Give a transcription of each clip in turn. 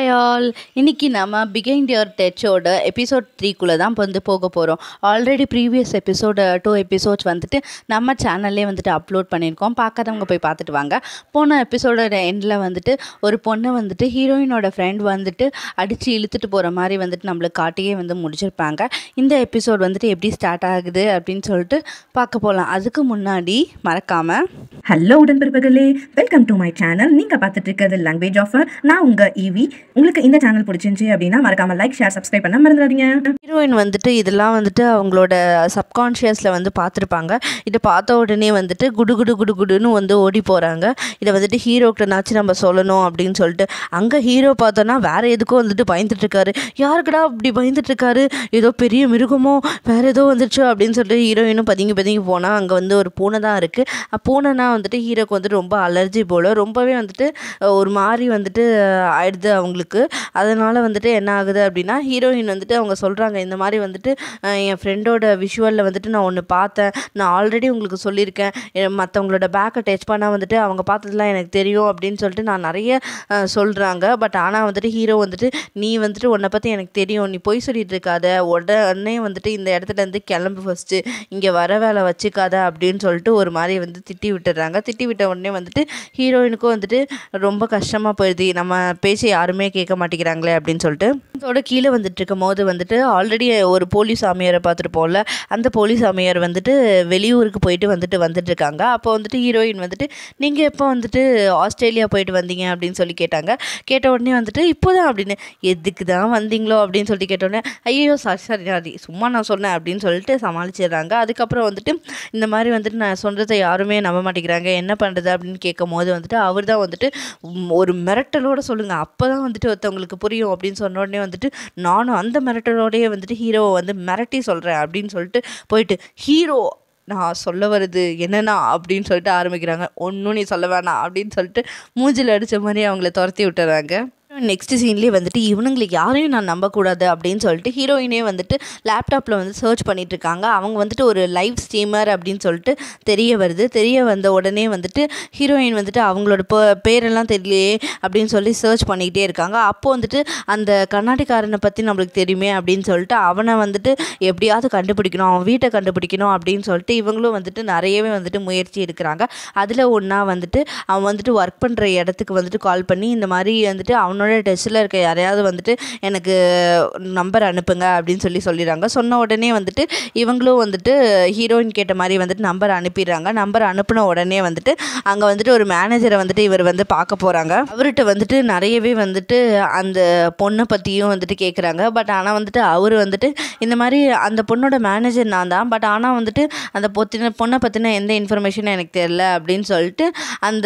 Hi all. இன்னைக்கு நம்ம behind your டச்சோட episode 3 தான் வந்து போக போகிறோம். ஆல்ரெடி ப்ரீவியஸ் எபிசோடு 2 எபிசோட்ஸ் வந்துட்டு நம்ம சேனல்லே வந்துட்டு அப்லோட் பண்ணியிருக்கோம். பார்க்காதவங்க போய் பார்த்துட்டு வாங்க. போன எபிசோடோட எண்டில் வந்துட்டு ஒரு பொண்ணை வந்துட்டு ஹீரோயினோட ஃப்ரெண்ட் வந்துட்டு அடித்து இழுத்துட்டு போகிற மாதிரி வந்துட்டு நம்மளுக்கு காட்டியே வந்து முடிச்சிருப்பாங்க. இந்த எபிசோட் வந்துட்டு எப்படி ஸ்டார்ட் ஆகுது அப்படின்னு சொல்லிட்டு பார்க்க போகலாம். அதுக்கு முன்னாடி மறக்காமல் ஹலோ உடன்பிறப்புகளே, வெல்கம் டு மை சேனல். நீங்கள் பார்த்துட்டு இருக்கிறது லாங்குவேஜ் ஆஃபர். நான் உங்கள் ஈவி. உங்களுக்கு இந்த சேனல் பிடிச்சிருந்துச்சி அப்படின்னா மறக்காம லைக், ஷேர், சப்ஸ்கிரைப் பண்ண மறந்துடாதீங்க. ஹீரோயின் வந்துட்டு இதெல்லாம் வந்துட்டு அவங்களோட சப்கான்ஷியஸில் வந்து பார்த்துருப்பாங்க. இதை பார்த்த உடனே வந்துட்டு குடு குடு குடு குடுன்னு வந்து ஓடி போகிறாங்க. இதை வந்துட்டு ஹீரோக்கிட்டனாச்சும் நம்ம சொல்லணும் அப்படின்னு சொல்லிட்டு அங்கே ஹீரோ பார்த்தோன்னா வேறு எதுக்கும் வந்துட்டு பயந்துட்டுருக்காரு. யாருக்கடா அப்படி பயந்துட்டுருக்காரு, ஏதோ பெரிய மிருகமோ வேறு ஏதோ வந்துருச்சோ அப்படின்னு சொல்லிட்டு ஹீரோயினும் பதுங்கி பதுங்கி போனால் அங்கே வந்து ஒரு பூனை தான் இருக்குது. பூனைனா வந்துட்டு ஹீரோக்கு வந்துட்டு ரொம்ப அலர்ஜி போல் ரொம்பவே வந்துட்டு ஒரு மாதிரி வந்துட்டு ஆயிடுது அவங்களுக்கு. அதனால் வந்துட்டு என்ன ஆகுது அப்படின்னா ஹீரோயின் வந்துட்டு அவங்க சொல்கிறாங்க, இந்த மாதிரி வந்துட்டு என் ஃப்ரெண்டோட விஷுவலில் வந்துட்டு நான் ஒன்று பார்த்தேன், நான் ஆல்ரெடி உங்களுக்கு சொல்லியிருக்கேன், மற்றவங்களோட பேக்கை டச் பண்ணால் வந்துட்டு அவங்க பார்த்ததுலாம் எனக்கு தெரியும் அப்படின்னு சொல்லிட்டு நான் நிறைய சொல்கிறாங்க. பட் ஆனால் வந்துட்டு ஹீரோ வந்துட்டு நீ வந்துட்டு உன்னை பற்றி எனக்கு தெரியும், நீ பொய் சொல்லிட்டு இருக்காத, உடனே வந்துட்டு இந்த இடத்துலேருந்து கிளம்பு, ஃபஸ்ட்டு இங்கே வர வேலை வச்சுக்காத அப்படின்னு சொல்லிட்டு ஒரு மாதிரி வந்து திட்டி விட்டுறாங்க. திட்டி விட்ட உடனே வந்துட்டு ஹீரோயினுக்கும் வந்துட்டு ரொம்ப கஷ்டமாக போயிடுது, நம்ம பேச்சை யாருமே கேட்க மாட்டேங்கிறாங்களே அப்படின்னு சொல்லிட்டு அதோட கீழே வந்துட்டு இருக்கும் போது வந்துட்டு ஆல்ரெடி ஒரு போலீஸ் ஆமையாரை பார்த்துருப்போம்ல, அந்த போலீஸ் ஆமையார் வந்துட்டு வெளியூருக்கு போயிட்டு வந்துட்டு இருக்காங்க. அப்போ வந்துட்டு ஹீரோயின் வந்துட்டு நீங்கள் எப்போ வந்துட்டு ஆஸ்திரேலியா போயிட்டு வந்தீங்க அப்படின்னு சொல்லி கேட்டாங்க. கேட்ட உடனே வந்துட்டு இப்போதான் அப்படின்னு, எதுக்கு தான் வந்தீங்களோ அப்படின்னு சொல்லி கேட்டோடனே ஐயோ சாரி சும்மா நான் சொன்னேன் அப்படின்னு சொல்லிட்டு சமாளிச்சிடுறாங்க. அதுக்கப்புறம் வந்துட்டு இந்த மாதிரி வந்துட்டு நான் சொல்கிறத யாருமே நம்ப மாட்டேங்கிறாங்க, என்ன பண்ணுறது அப்படின்னு கேட்கும் போது வந்துட்டு அவர் தான் வந்துட்டு ஒரு மிரட்டலோடு சொல்லுங்கள், அப்போ தான் வந்துட்டு ஒருத்தவங்களுக்கு புரியும் அப்படின்னு சொன்ன உடனே வந்துட்டு நானும் அந்த மிரட்டலோடையே வந்துட்டு ஹீரோவை வந்து மிரட்டி சொல்கிறேன் அப்படின்னு சொல்லிட்டு போயிட்டு ஹீரோ நான் சொல்ல வருது என்னன்னா அப்படின்னு சொல்லிட்டு ஆரம்பிக்கிறாங்க. ஒன்றும் நீ சொல்ல வேணாம் அப்படின்னு சொல்லிட்டு மூஞ்சில் அடித்த மாதிரி அவங்கள துரத்தி விட்டுறாங்க. நெக்ஸ்ட் சீன்லேயே வந்துட்டு இவனுங்களுக்கு யாரையும் நான் நம்பக்கூடாது அப்படின்னு சொல்லிட்டு ஹீரோயினே வந்துட்டு லேப்டாப்பில் வந்து சர்ச் பண்ணிகிட்ருக்காங்க. அவங்க வந்துட்டு ஒரு லைவ் ஸ்ட்ரீமர் அப்படின்னு சொல்லிட்டு தெரிய வந்த உடனே வந்துட்டு ஹீரோயின் வந்துட்டு அவங்களோட பேரெல்லாம் தெரியலையே அப்படின்னு சொல்லி சர்ச் பண்ணிக்கிட்டே இருக்காங்க. அப்போது வந்துட்டு அந்த கண்ணாடிக்காரனை பற்றி நம்மளுக்கு தெரியுமே அப்படின்னு சொல்லிட்டு அவனை வந்துட்டு எப்படியாவது கண்டுபிடிக்கணும், அவன் வீட்டை கண்டுபிடிக்கணும் அப்படின்னு சொல்லிட்டு இவங்களும் வந்துட்டு நிறையவே வந்துட்டு முயற்சி எடுக்கிறாங்க. அதில் ஒன்றா வந்துட்டு அவன் வந்துட்டு ஒர்க் பண்ணுற இடத்துக்கு வந்துட்டு கால் பண்ணி இந்த மாதிரி வந்துட்டு அவனோட டெஸ்ட்டில் இருக்க யாரையாவது வந்துட்டு எனக்கு நம்பர் அனுப்புங்க அப்படின்னு சொல்லிடுறாங்க. சொன்ன உடனே வந்துட்டு இவங்களும் வந்துட்டு ஹீரோயின் கேட்ட மாதிரி வந்துட்டு நம்பர் அனுப்பிடுறாங்க. நம்பர் அனுப்பின உடனே வந்துட்டு அங்கே வந்துட்டு ஒரு மேனேஜரை வந்துட்டு இவர் வந்து பார்க்க போகிறாங்க. அவர்கிட்ட வந்துட்டு நிறையவே வந்துட்டு அந்த பொண்ணை பற்றியும் வந்துட்டு கேட்குறாங்க. பட் ஆனால் வந்துட்டு அவர் வந்துட்டு இந்த மாதிரி அந்த பொண்ணோட மேனேஜர் நான் தான், பட் ஆனால் வந்துட்டு அந்த பொண்ணை பற்றின எந்த இன்ஃபர்மேஷனும் எனக்கு தெரியல அப்படின்னு சொல்லிட்டு அந்த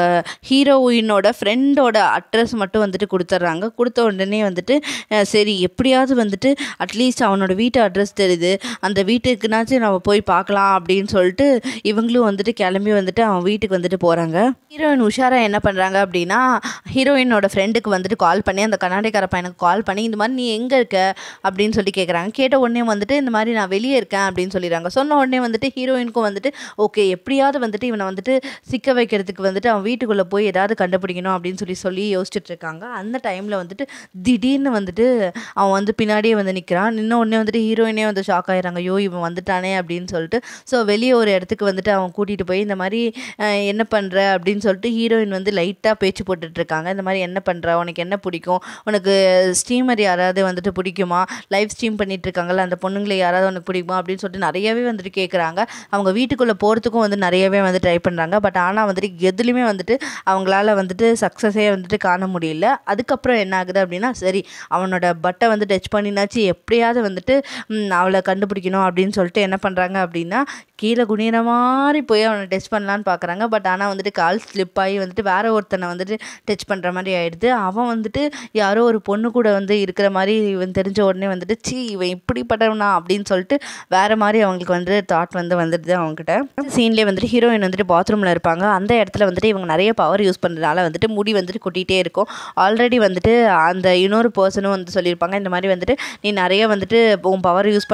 ஹீரோயினோட ஃப்ரெண்டோட அட்ரஸ் மட்டும் வந்துட்டு கொடுத்துட்றாங்க. கொடுத்த உடனே வந்துட்டு சரி எப்படியாவது வந்துட்டு அட்லீஸ்ட் அவனோட வீட்டு அட்ரஸ் தெரியுது, அந்த வீட்டுக்குனாச்சும் நம்ம போய் பார்க்கலாம் அப்படின்னு சொல்லிட்டு இவங்களும் வந்துட்டு கிளம்பி வந்துட்டு அவன் வீட்டுக்கு வந்துட்டு போகிறாங்க. ஹீரோயின் உஷாரா என்ன பண்ணுறாங்க அப்படின்னா ஹீரோயினோட ஃப்ரெண்டுக்கு வந்துட்டு கால் பண்ணி, அந்த கண்ணாடிக்கார பையனுக்கு கால் பண்ணி இந்த மாதிரி நீ எங்கே இருக்க அப்படின்னு சொல்லி கேட்குறாங்க. கேட்ட உடனே வந்துட்டு இந்த மாதிரி நான் வெளியே இருக்கேன் அப்படின்னு சொல்லிடுறாங்க. சொன்ன உடனே வந்துட்டு ஹீரோயினுக்கும் வந்துட்டு ஓகே எப்படியாவது வந்துட்டு இவனை வந்துட்டு சிக்க வைக்கிறதுக்கு வந்துட்டு அவன் வீட்டுக்குள்ளே போய் ஏதாவது கண்டுபிடிக்கணும் அப்படின்னு சொல்லி யோசிச்சுட்டு இருக்காங்க. அந்த டைமில் வந்துட்டு திடீர்னு வந்துட்டு அவன் வந்து பின்னாடியே வந்து நிற்கிறான். நின்ன உடனே வந்துட்டு ஹீரோயினே வந்து ஷாக் ஆகிடுறாங்க, ஐயோ இவன் வந்துட்டானே அப்படின்னு சொல்லிட்டு. ஸோ வெளியே ஒரு இடத்துக்கு வந்துட்டு அவன் கூட்டிகிட்டு போய் இந்த மாதிரி என்ன பண்ணுற அப்படின்னு சொல்லிட்டு ஹீரோயின் வந்து லைட்டாக பேச்சு போட்டுட்ருக்காங்க. இந்த மாதிரி என்ன பண்ணுற, உனக்கு என்ன பிடிக்கும், உனக்கு ஸ்ட்ரீமர் யாராவது வந்துட்டு பிடிக்குமா, லைவ் ஸ்ட்ரீம் பண்ணிகிட்ருக்காங்கல்ல அந்த பொண்ணுங்களை யாராவது உனக்கு பிடிக்குமா அப்படின்னு சொல்லிட்டு நிறையவே வந்துட்டு கேட்குறாங்க. அவங்க வீட்டுக்குள்ளே போகிறதுக்கும் வந்து நிறையவே வந்து ட்ரை பண்ணுறாங்க. பட் ஆனால் வந்துட்டு எதுலேயுமே வந்துட்டு அவங்களால வந்துட்டு சக்ஸஸே வந்துட்டு காண முடியல. அதுக்கப்புறம் என்ன ஆகுது அப்படின்னா சரி அவனோட பட்டை வந்து டச் பண்ணினாச்சு எப்படியாவது வந்துட்டு அவளை கண்டுபிடிக்கணும் அப்படின்னு சொல்லிட்டு என்ன பண்ணுறாங்க அப்படின்னா கீழே குனிகிற மாதிரி போய் அவனை டச் பண்ணலான்னு பார்க்குறாங்க. பட் ஆனால் வந்துட்டு கால் ஸ்லிப் ஆகி வந்துட்டு வேற ஒருத்தனை வந்துட்டு டச் பண்ணுற மாதிரி ஆகிடுது. அவன் வந்துட்டு யாரோ ஒரு பொண்ணு கூட வந்து இருக்கிற மாதிரி இவன் தெரிஞ்ச உடனே வந்துட்டு இவன் இப்படிப்பட்டவனா அப்படின்னு சொல்லிட்டு வேறு மாதிரி அவங்களுக்கு வந்து தாட் வந்துடுது அவங்ககிட்ட. சீன்லேயே வந்துட்டு ஹீரோயின் வந்துட்டு பாத்ரூமில் இருப்பாங்க. அந்த இடத்துல வந்துட்டு இவங்க நிறைய பவர் யூஸ் பண்ணுறதுனால வந்துட்டு முடி வந்துட்டு கொட்டிகிட்டே இருக்கும். ஆல்ரெடி வந்துட்டு அந்த இன்னொரு பர்சனும் வந்து சொல்லியிருப்பாங்க, இந்த மாதிரி வந்துட்டு நீ நிறைய வந்துட்டு உன் பவர் யூஸ்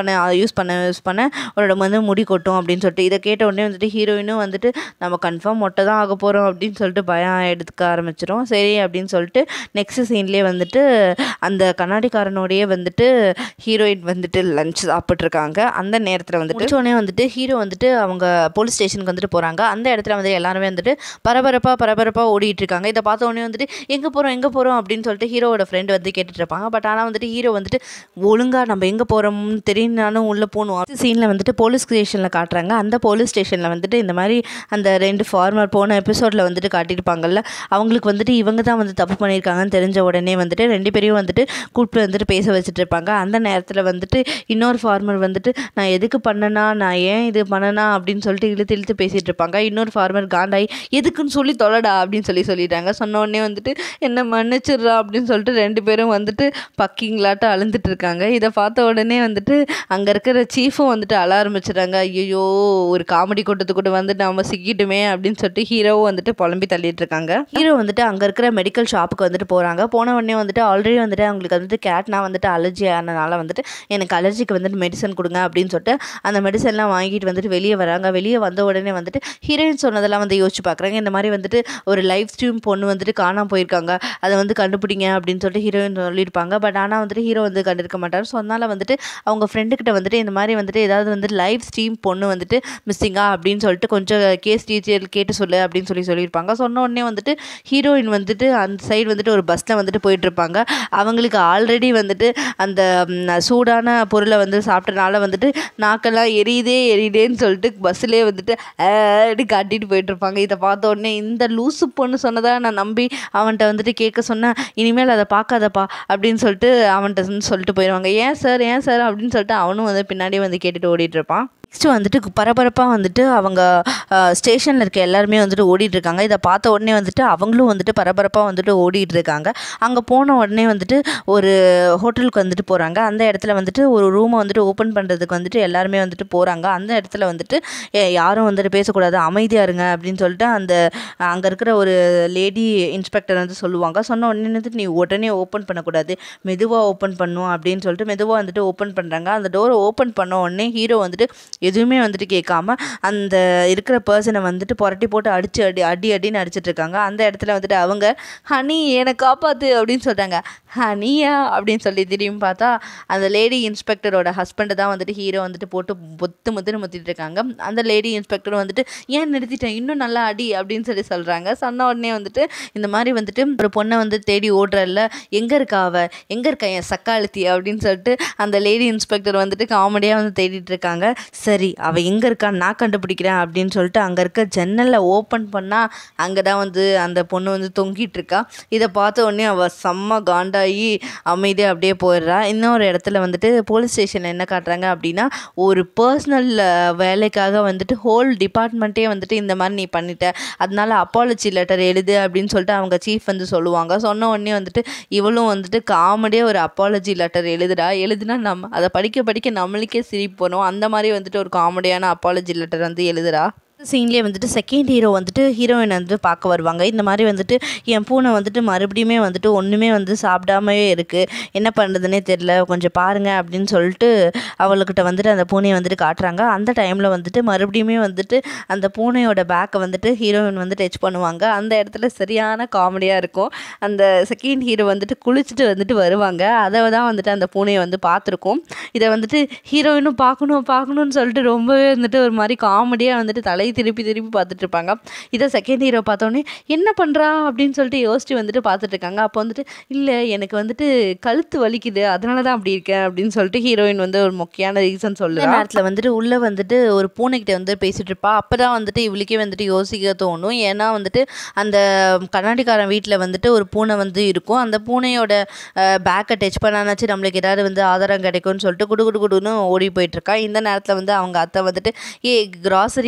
பண்ண உன்னோட வந்து முடி கொட்டும் அப்படின்னு சொல்லிட்டு. இதை கேட்ட உடனே வந்துட்டு ஹீரோயினும் வந்துட்டு நம்ம கன்ஃபார்ம் மொட்டை தான் ஆக போகிறோம் அப்படின்னு சொல்லிட்டு பயம் எடுத்துக்க ஆரம்பிச்சிடும். சரி அப்படின்னு சொல்லிட்டு நெக்ஸ்ட் சீன்லேயே வந்துட்டு அந்த கண்ணாடிக்காரனோடையே வந்துட்டு ஹீரோயின் வந்துட்டு லஞ்ச் சாப்பிட்ருக்காங்க. அந்த நேரத்தில் வந்துட்டு முடிச்சோடனே வந்துட்டு ஹீரோ வந்துட்டு அவங்க போலீஸ் ஸ்டேஷனுக்கு வந்துட்டு போகிறாங்க. அந்த இடத்துல வந்து எல்லாருமே வந்துட்டு பரபரப்பாக ஓடிட்டு இருக்காங்க. இதை பார்த்த உடனே வந்துட்டு எங்கே போகிறோம் அப்படின்னு சொல்லிட்டு ஹீரோவோட ஃப்ரெண்டு வந்து கேட்டுட்டு இருப்பாங்க. பட் ஆனால் வந்துட்டு ஹீரோ வந்துட்டு ஒழுங்காக நம்ம எங்கே போகிறோம்னு தெரியும்னாலும் உள்ளே போகணும். சீனில் வந்துட்டு போலீஸ் ஸ்டேஷனில் காட்டுறாங்க. அந்த போலீஸ் ஸ்டேஷனில் வந்துட்டு இந்த மாதிரி அந்த 2 ஃபார்மர் போன எபிசோடில் வந்துட்டு காட்டியிருப்பாங்கல்ல, அவங்களுக்கு வந்துட்டு இவங்க தான் வந்து தப்பு பண்ணியிருக்காங்கன்னு தெரிஞ்ச உடனே வந்துட்டு 2 பேரையும் வந்துட்டு கூப்பிட்டு வந்துட்டு பேச வச்சுட்டு இருப்பாங்க. அந்த நேரத்தில் வந்துட்டு இன்னொரு ஃபார்மர் வந்துட்டு நான் எதுக்கு பண்ணனா, நான் ஏன் இது பண்ணனா அப்படின்னு சொல்லிட்டு இழுத்து பேசிகிட்டு இருப்பாங்க. இன்னொரு ஃபார்மர் காண்டாய் எதுக்குன்னு சொல்லி தொலைடா அப்படின்னு சொல்லிட்டாங்க. சொன்ன உடனே வந்துட்டு என்ன மன்னிச்சிடுறா அப்படின்னு சொல்லிட்டு 2 பேரும் வந்துட்டு பக்கிங்களாட்ட அழுந்துட்டு இருக்காங்க. இதை பார்த்த உடனே வந்துட்டு அங்கே இருக்கிற சீஃபும் வந்துட்டு அழ ஆரம்பிச்சிடுறாங்க. ஐயோ, ஒரு காமெடி கூட்டத்துக்கு வந்து நம்ம சிக்கிட்டுமே அப்படின்னு சொல்லிட்டு ஹீரோவும் வந்துட்டு புலம்பி தள்ளிட்டு இருக்காங்க. ஹீரோ வந்துட்டு அங்கே இருக்கிற மெடிக்கல் ஷாப்புக்கு வந்துட்டு போகிறாங்க. போன உடனே வந்துட்டு ஆல்ரெடி வந்துட்டு அவங்களுக்கு வந்துட்டு கேட்னா வந்துட்டு அலர்ஜி ஆனதுனால வந்துட்டு எனக்கு அலர்ஜிக்கு வந்துட்டு மெடிசன் கொடுங்க அப்படின்னு சொல்லிட்டு அந்த மெடிசன்லாம் வாங்கிட்டு வந்துட்டு வெளியே வராங்க. வெளியே வந்த உடனே வந்துட்டு ஹீரோயின் சொன்னதெல்லாம் வந்து யோசிச்சு பார்க்குறாங்க. இந்த மாதிரி வந்துட்டு ஒரு லைவ் ஸ்ட்ரீம் பொண்ணு வந்துட்டு காணாமல் போயிருக்காங்க, அதை வந்து கண்டுபிடிங்க அப்படின்னு சொல்லிட்டு ஹீரோயின் சொல்லியிருப்பாங்க. பட் ஆனால் வந்துட்டு ஹீரோ வந்து கண்டிருக்க மாட்டார். ஸோ அதனால் வந்துட்டு அவங்க ஃப்ரெண்டுக்கிட்ட வந்துட்டு இந்த மாதிரி வந்துட்டு ஏதாவது வந்து லைவ் ஸ்ட்ரீம் பொண்ணு வந்துட்டு மிஸ்ஸிங்கா அப்படின்னு சொல்லிட்டு கொஞ்சம் கேஸ் டீச்சர் கேட்டு சொல்லு அப்படின்னு சொல்லியிருப்பாங்க. சொன்ன உடனே வந்துட்டு ஹீரோயின் வந்துட்டு அந்த சைடு வந்துட்டு ஒரு பஸ்ஸில் வந்துட்டு போயிட்டுருப்பாங்க. அவங்களுக்கு ஆல்ரெடி வந்துட்டு அந்த சூடான பொருளை வந்து சாப்பிட்டனால வந்துட்டு நாக்கெல்லாம் எரியுதேன்னு சொல்லிட்டு பஸ்ஸிலே வந்துட்டு காட்டிட்டு போயிட்டுருப்பாங்க. இதை பார்த்த உடனே இந்த லூசு பொண்ணு சொன்னதா நான் நம்பி அவன்கிட்ட வந்துட்டு கேட்க சொன்னேன், இனிமேல் அதை பார்க்காதப்பா அப்படின்னு சொல்லிட்டு அவன்கிட்ட சொல்லிட்டு போயிடுவாங்க. ஏன் சார் அப்படின்னு சொல்லிட்டு அவனும் வந்து பின்னாடி வந்து கேட்டுட்டு ஓடிட்டு இருப்பான். நெக்ஸ்ட் வந்துட்டு பரபரப்பாக வந்துட்டு அவங்க ஸ்டேஷனில் இருக்க எல்லாருமே வந்துட்டு ஓடிட்டுருக்காங்க. இதை பார்த்த உடனே வந்துட்டு அவங்களும் வந்துட்டு பரபரப்பாக வந்துட்டு ஓடிட்டுருக்காங்க. அங்கே போன உடனே வந்துட்டு ஒரு ஹோட்டலுக்கு வந்துட்டு போகிறாங்க. அந்த இடத்துல வந்துட்டு ஒரு ரூமை வந்துட்டு ஓப்பன் பண்ணுறதுக்கு வந்துட்டு எல்லாருமே வந்துட்டு போகிறாங்க. அந்த இடத்துல வந்துட்டு யாரும் வந்துட்டு பேசக்கூடாது, அமைதியாக இருங்க அப்படின்னு சொல்லிட்டு அந்த அங்கே இருக்கிற ஒரு லேடி இன்ஸ்பெக்டர் வந்து சொல்லுவாங்க. சொன்ன உடனே வந்துட்டு நீ உடனே ஓப்பன் பண்ணக்கூடாது, மெதுவாக ஓப்பன் பண்ணும் அப்படின்னு சொல்லிட்டு மெதுவாக வந்துட்டு ஓப்பன் பண்ணுறாங்க. அந்த டோரை ஓப்பன் பண்ண உடனே ஹீரோ வந்துட்டு எதுவுமே வந்துட்டு கேட்காம அந்த இருக்கிற பர்சனை வந்துட்டு புரட்டி போட்டு அடின்னு அடிச்சிட்டு இருக்காங்க. அந்த இடத்துல வந்துட்டு அவங்க ஹனி என்னை காப்பாத்து அப்படின்னு சொல்கிறாங்க. ஹனியா அப்படின்னு சொல்லி திரும்பி பார்த்தா அந்த லேடி இன்ஸ்பெக்டரோட ஹஸ்பண்டை தான் வந்துட்டு ஹீரோ வந்துட்டு போட்டு முத்திட்டு இருக்காங்க. அந்த லேடி இன்ஸ்பெக்டரும் வந்துட்டு ஏன் நிறுத்திட்டேன், இன்னும் நல்லா அடி அப்படின்னு சொல்கிறாங்க. சொன்ன உடனே வந்துட்டு இந்த மாதிரி வந்துட்டு ஒரு பொண்ணை வந்து தேடி ஓடுறல்ல, எங்கே இருக்கா என் சக்காலத்தி அப்படின்னு சொல்லிட்டு அந்த லேடி இன்ஸ்பெக்டர் வந்துட்டு காமெடியாக வந்து தேடிட்டு இருக்காங்க. சரி, அவள் எங்கே இருக்கான்னு நான் கண்டுபிடிக்கிறேன் அப்படின்னு சொல்லிட்டு அங்கே இருக்க ஜன்னலை ஓப்பன் பண்ணால் அங்கே தான் வந்து அந்த பொண்ணு வந்து தொங்கிட்டு இருக்கா. இதை பார்த்த உடனே அவள் செம்ம காண்டாகி அமைதியாக அப்படியே போயிடுறா. இன்னொரு இடத்துல வந்துட்டு போலீஸ் ஸ்டேஷனில் என்ன காட்டுறாங்க அப்படின்னா, ஒரு பர்சனல் வேலைக்காக வந்துட்டு ஹோல் டிபார்ட்மெண்ட்டே வந்துட்டு இந்த மாதிரி நீ பண்ணிட்ட, அதனால அப்பாலஜி லெட்டர் எழுது அப்படின்னு சொல்லிட்டு அவங்க சீஃப் வந்து சொல்லுவாங்க. சொன்ன உடனே வந்துட்டு இவளும் வந்துட்டு காமெடியாக ஒரு அப்பாலஜி லெட்டர் எழுதுனா நம்ம அதை படிக்க நம்மளுக்கே சிரிப்பு வரும். அந்த மாதிரி வந்துட்டு ஒரு காமெடியான அப்பாலஜி லெட்டர் வந்து எழுதுறா. சீன்லேயே வந்துட்டு செகண்ட் ஹீரோ வந்துட்டு ஹீரோயின் வந்து பார்க்க வருவாங்க. இந்த மாதிரி வந்துட்டு என் பூனை வந்துட்டு மறுபடியுமே வந்துட்டு ஒன்றுமே வந்து சாப்பிடாமவே இருக்குது, என்ன பண்ணுறதுனே தெரில, கொஞ்சம் பாருங்கள் அப்படின்னு சொல்லிட்டு அவளுக்கிட்ட வந்துட்டு அந்த பூனையை வந்துட்டு காட்டுறாங்க. அந்த டைமில் வந்துட்டு மறுபடியுமே வந்துட்டு அந்த பூனையோட பேக்கை வந்துட்டு ஹீரோயின் வந்து டச் பண்ணுவாங்க. அந்த இடத்துல சரியான காமெடியாக இருக்கும். அந்த செகண்ட் ஹீரோ வந்துட்டு குளிச்சுட்டு வந்துட்டு வருவாங்க. அதை தான் வந்துட்டு அந்த பூனையை வந்து பார்த்துருக்கோம். இதை வந்துட்டு ஹீரோயினும் பார்க்கணும்னு சொல்லிட்டு ரொம்பவே வந்துட்டு ஒரு மாதிரி காமெடியாக வந்துட்டு திருப்பி பார்த்துட்டு இருப்பாங்க. இதை செகண்ட் ஹீரோ பார்த்தோன்னே என்ன பண்ணுறா அப்படின்னு சொல்லிட்டு யோசிச்சு வந்துட்டு பார்த்துட்டு இருக்காங்க. அப்போ வந்துட்டு இல்லை எனக்கு வந்துட்டு கழுத்து வலிக்குது, அதனால தான் அப்படி இருக்கேன் அப்படின்னு சொல்லிட்டு ஹீரோயின் வந்து ஒரு முக்கியமான ரீசன் சொல்லுற நேரத்தில் வந்துட்டு உள்ளே வந்துட்டு ஒரு பூனைக்கிட்ட வந்து பேசிகிட்டு இருப்பா. அப்போ தான் வந்துட்டு இவளுக்கே வந்துட்டு யோசிக்க தோணும். ஏன்னா வந்துட்டு அந்த கண்ணாடிக்காரன் வீட்டில் வந்துட்டு ஒரு பூனை வந்து இருக்கும். அந்த பூனையோட பேக்கை டச் பண்ணானாச்சு நம்மளுக்கு ஏதாவது வந்து ஆதாரம் கிடைக்கும்னு சொல்லிட்டு குடுன்னு ஓடி போயிட்டுருக்கா. இந்த நேரத்தில் வந்து அவங்க அத்தை வந்துட்டு கிராசரியெல்லாம்